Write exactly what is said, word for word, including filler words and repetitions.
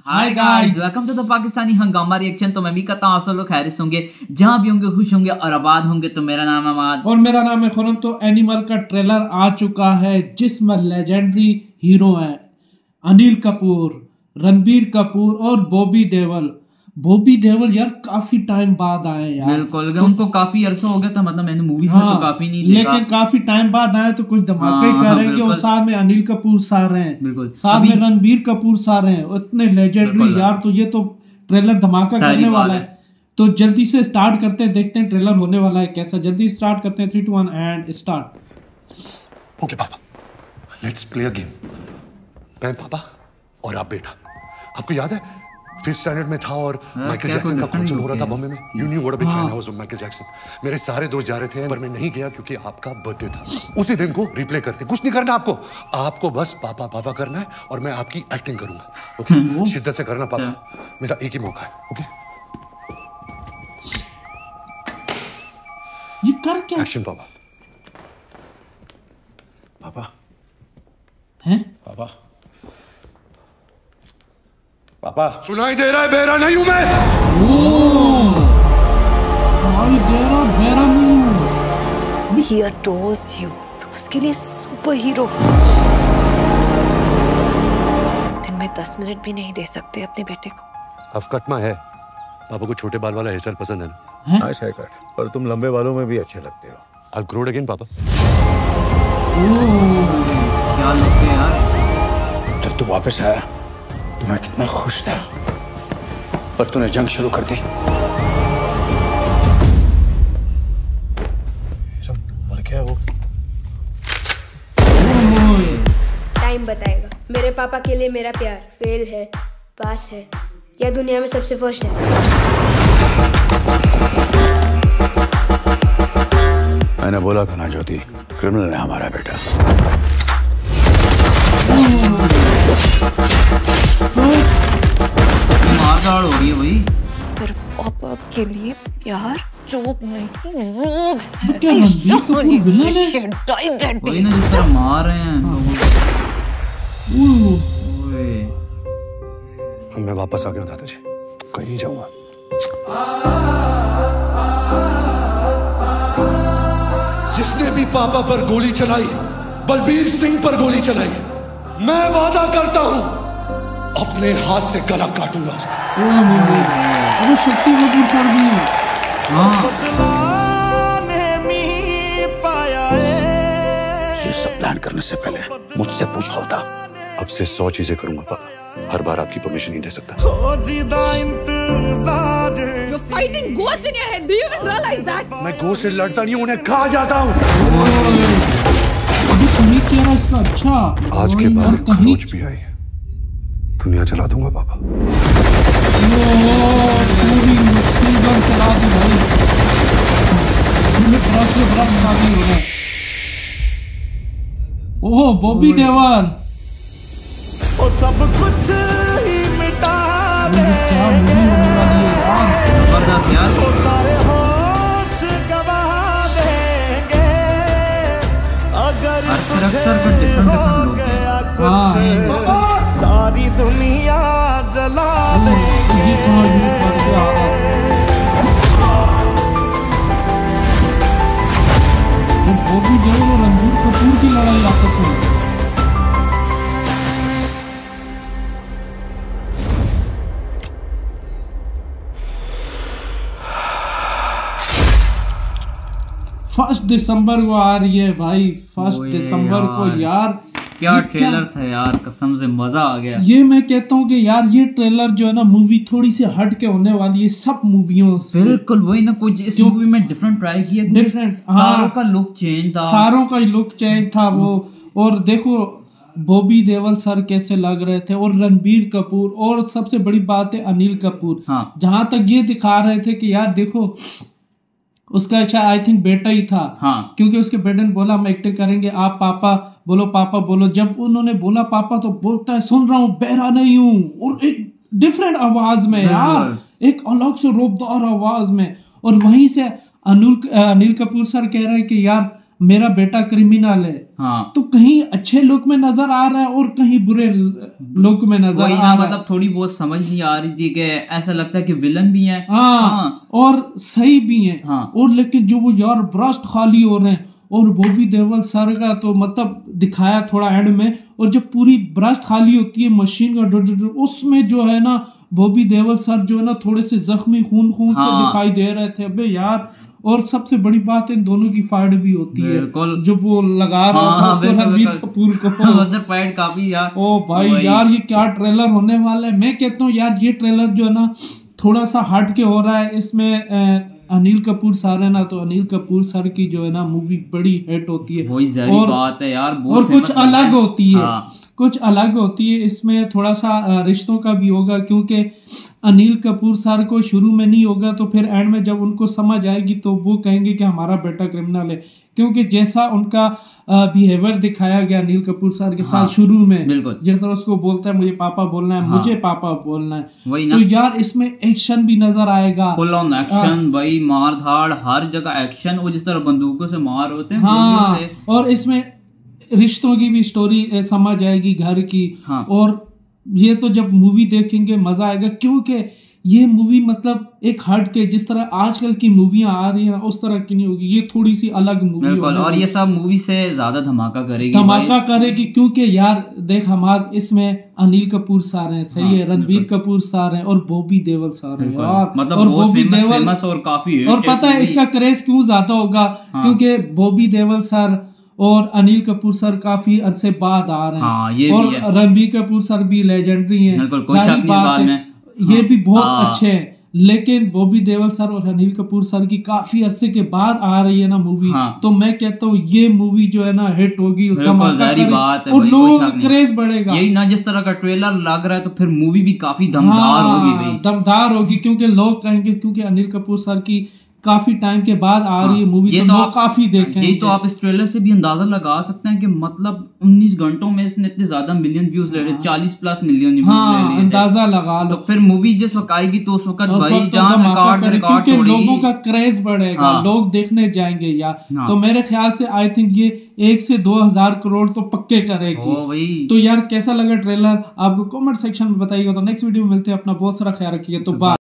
Hi guys, welcome to the Pakistani Hungama reaction. तो मैं भी कहता हूँ आप सब लोग खैरियत होंगे, जहाँ भी होंगे खुश होंगे और आबाद होंगे। तो मेरा नाम है अमाद और मेरा नाम है खुरम। तो एनिमल का ट्रेलर आ चुका है जिसमें लेजेंडरी हीरो है अनिल कपूर, रणबीर कपूर और बॉबी देओल। बॉबी देओल यार काफी टाइम बाद आए यार। बिल्कुल, तो उनको काफी अरसा हो गया था, मतलब मैंने मूवीज हाँ, में तो काफी नहीं देखा, लेकिन काफी टाइम बाद आए तो कुछ धमाके ही हाँ, करेंगे। और साथ में अनिल कपूर सार हैं, बिल्कुल साथ में रणबीर कपूर सार हैं, उतने लेजेंडरी यार। तो ये तो ट्रेलर धमाका करने वाला है। तो जल्दी से स्टार्ट करते हैं, देखते हैं ट्रेलर होने वाला है कैसा। जल्दी स्टार्ट करते हैं, three two one and start. Okay पापा, लेट्स प्ले अ गेम। मैं पापा और आप बेटा। आपको याद है फिफ्थ स्टैंडर्ड में था और माइकल जैक्सन का कॉन्सर्ट हो रहा था बॉम्बे में। You knew what a big fan I was of Michael Jackson. मेरे सारे दोस्त जा रहे थे पर मैं नहीं गया क्योंकि आपका बर्थडे था। उसी दिन को रिप्ले करते, कुछ नहीं करना आपको, आपको बस पापा पापा करना है और मैं आपकी एक्टिंग करूंगा। ओके, शिद्दत से करना पापा, मेरा एक ही मौका है। ओके, ये कर क्या? एक्शन पापा। पापा हैं? पापा पापा सुनाई दे रहा है? बेरा नहीं हूं मैं। सुनाई दे रहा बेरा नहीं। He adores you, तो उसके लिए सुपर हीरो। दिन में दस मिनट भी नहीं दे सकते अपने बेटे को। अब कटमा है, पापा को छोटे बाल वाला हेयर स्टाइल पसंद है ना? हाँ शायद, पर तुम लंबे बालों में भी अच्छे लगते हो। I'll grow it again पापा। क्या लगते हैं यार। जब तू वापस आया तो मैं कितना खुश था, पर तूने जंग शुरू कर दी। मर गया वो। टाइम बताएगा। मेरे पापा के लिए मेरा प्यार फेल है, पास है या दुनिया में सबसे फर्स्ट है। मैंने बोला था ना ज्योति, क्रिमिनल है हमारा बेटा। मारधाड़ हो रही है भाई। पर पापा के लिए प्यार जोक नहीं, रोग है। क्या रणबीर कपूर विलन है? वही ना जिस तरह मार रहे हैं लोगों को। ओए, मैं वापस आ गया दादाजी, कहीं नहीं जाऊंगा। जिसने भी पापा पर गोली चलाई, बलबीर सिंह पर गोली चलाई, मैं वादा करता हूं अपने हाथ से गला काटूंगा उसका। अरे शक्ति कपूर सर भी है। हाँ, ये सब प्लान करने से पहले मुझसे पूछा होता। अब से सौ चीजें करूंगा पापा, हर बार आपकी परमिशन नहीं दे सकता। You're fighting ghosts in your head. Do you even realize that? मैं गो से लड़ता नहीं, उन्हें खा जाता हूँ। अभी तुम्हें क्या रहा इसका? अच्छा, आज के बाद एक खरोच भी आई, दुनिया चला दूंगा पापा। पूरी मुसीबत चला दी भाई। बड़ा से बड़ा मुकाबला हो रहा है। ओह बॉबी देओल, वो सब कुछ ही मिटा दे। क्या मूवी होने वाली है यार। जबरदस्त यार। वो सारे होश गवा देंगे अगर हर कैरेक्टर को डिफरेंट डिफरेंट गया हाँ, कुछ, सारी दुनिया जला देंगे। ये कहाँ यूज कर दिया? वो बॉबी देओल और रणबीर कपूर की लड़ाई आपस में। फर्स्ट दिसंबर को आ रही है भाई, फर्स्ट दिसंबर को यार। क्या ट्रेलर था यार, कसम से मजा आ गया। ये मैं कहता हूँ कि यार ये ट्रेलर जो है ना, मूवी थोड़ी सी हट के होने वाली है सब मूवियों से। बिल्कुल वही ना, कुछ इस मूवी में डिफरेंट ट्राई किया, डिफरेंट। सारों का लुक चेंज था, सारों का लुक चेंज था वो। और देखो बॉबी देओल सर कैसे लग रहे थे, और रणबीर कपूर, और सबसे बड़ी बात है अनिल कपूर। हाँ। जहां तक ये दिखा रहे थे कि यार देखो उसका अच्छा आई थिंक बेटा ही था। हाँ। क्योंकि उसके बेटे ने बोला हम एक्टिंग करेंगे, आप पापा बोलो, पापा बोलो। जब उन्होंने बोला पापा तो बोलता है सुन रहा हूँ, बहरा नहीं हूँ, और एक डिफरेंट आवाज में यार, एक अलग से रोबदार आवाज में। और वहीं से अनिल अनिल कपूर सर कह रहे हैं कि यार मेरा बेटा क्रिमिनल है, हाँ, तो कहीं अच्छे लुक में नजर आ रहा है और कहीं बुरे लुक में नजर आ रहा है। मतलब थोड़ी बहुत समझ नहीं आ रही थी कि ऐसा लगता है कि विलन भी है, हाँ, हाँ, और सही भी है, हाँ, और लेकिन जो वो यार ब्रस्ट खाली हो रहे हैं, और बॉबी देओल सर का तो मतलब दिखाया थोड़ा एंड में, और जब पूरी ब्रस्ट खाली होती है मशीन का, उसमें जो है ना बॉबी देओल सर जो है ना थोड़े से जख्मी खून खून हाँ, से दिखाई दे रहे थे। अबे यार, और सबसे बड़ी बात इन दोनों की फाइट भी होती है, जब वो लगा रहा हाँ, था उसको रणबीर कपूर को, उधर फाइट काफी यार, ओ भाई यार ये क्या ट्रेलर होने वाला है। मैं कहता हूँ यार ये ट्रेलर जो है ना थोड़ा सा हट के हो रहा है। इसमें आ, अनिल कपूर सर है ना, तो अनिल कपूर सर की जो है ना मूवी बड़ी हिट होती है, वही ज़ाहिर बात है यार, और कुछ अलग होती है, हाँ, कुछ अलग होती है। इसमें थोड़ा सा रिश्तों का भी होगा, क्योंकि अनिल कपूर सर को शुरू में नहीं होगा, तो फिर एंड में जब उनको समझ आएगी तो वो कहेंगे कि हमारा बेटा क्रिमिनल है, क्योंकि जैसा उनका बिहेवियर दिखाया गया अनिल कपूर सर के साथ, हाँ, शुरू में जिस तरह उसको बोलता है मुझे पापा बोलना है, हाँ, मुझे पापा बोलना है, वही ना। तो यार इसमें एक्शन भी नजर आएगा, फुल ऑन एक्शन भाई, मार धाड़ हर जगह एक्शन, वो जिस तरह बंदूकों से मार होते हैं, हाँ, और इसमें रिश्तों की भी स्टोरी समझ आएगी, घर की, हाँ, और ये तो जब मूवी देखेंगे मजा आएगा, क्योंकि ये मूवी मतलब एक हट के जिस तरह आजकल की मूवियां आ रही हैं उस तरह की नहीं होगी, ये थोड़ी सी अलग मूवी होगी, और ये सब मूवी से ज्यादा धमाका करेगी, धमाका करेगी, क्योंकि यार देख हमारे इसमें अनिल कपूर सर हैं, सही, हाँ, है, रणबीर कपूर सर हैं, और बॉबी देओल सर हैं यार, मतलब और बॉबी देओल और काफी, और पता है इसका क्रेज क्यों ज्यादा होगा, क्योंकि बॉबी देओल सर और अनिल कपूर सर काफी अरसे बाद आ रहे हैं, हाँ, ये और रणबीर कपूर सर भी लेजेंडरी हैं, सारी बात है, ये भी बहुत अच्छे हैं, लेकिन बॉबी देओल सर और अनिल कपूर सर की काफी अरसे के बाद आ रही है ना मूवी, हाँ, तो मैं कहता हूँ ये मूवी जो है ना हिट होगी, बात है, और लोगों का क्रेज बढ़ेगा, यही ना जिस तरह का ट्रेलर लग रहा है, तो फिर मूवी भी काफी दमदार होगी भाई, दमदार होगी, क्योंकि लोग कहेंगे क्योंकि अनिल कपूर सर की काफी टाइम के बाद आ रही है मूवी, तो, तो आप काफी देखेंगे। ये तो आप इस ट्रेलर से भी अंदाजा लगा सकते हैं कि मतलब उन्नीस घंटों में इसने इतने ज्यादा मिलियन व्यूज ले रहे, चालीस प्लस मिलियन व्यूज हाँ, ले लिए, अंदाजा लगा लो। तो फिर मूवी जिस वक्त आएगी तो उस वक्त भाई जहां रिकॉर्ड रिकॉर्ड क्योंकि लोगों का क्रेज बढ़ेगा, हाँ, लोग देखने जाएंगे यार, हाँ, तो मेरे ख्याल से आई थिंक ये एक से दो हजार करोड़ तो पक्के करेगी। तो यार कैसा लगा ट्रेलर आपको कमेंट सेक्शन में बताइएगा। तो नेक्स्ट वीडियो में मिलते हैं, अपना बहुत सारा ख्याल रखिएगा, तो बाय।